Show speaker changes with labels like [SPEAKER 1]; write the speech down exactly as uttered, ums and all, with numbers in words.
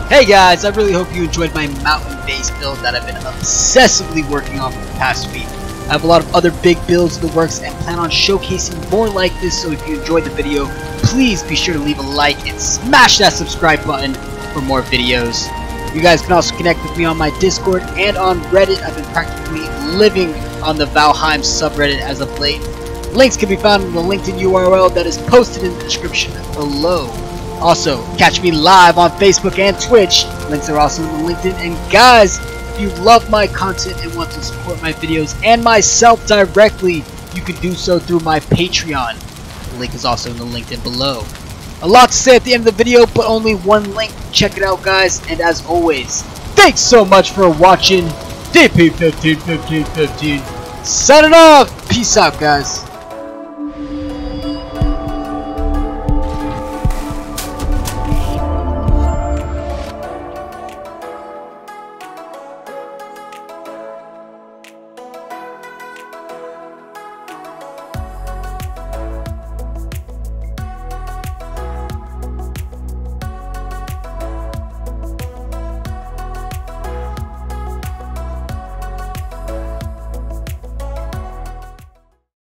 [SPEAKER 1] Hey guys, I really hope you enjoyed my mountain base build that I've been obsessively working on for the past week. I have a lot of other big builds in the works and plan on showcasing more like this, so if you enjoyed the video, please be sure to leave a like and smash that subscribe button for more videos. You guys can also connect with me on my Discord and on Reddit. I've been practically living on the Valheim subreddit as of late. Links can be found in the LinkedIn U R L that is posted in the description below. Also, catch me live on Facebook and Twitch. Links are also in the LinkedIn. And guys, if you love my content and want to support my videos and myself directly, you can do so through my Patreon. The link is also in the LinkedIn below. A lot to say at the end of the video, but only one link. Check it out, guys. And as always, thanks so much for watching. D P fifteen fifteen fifteen signing off. Peace out, guys.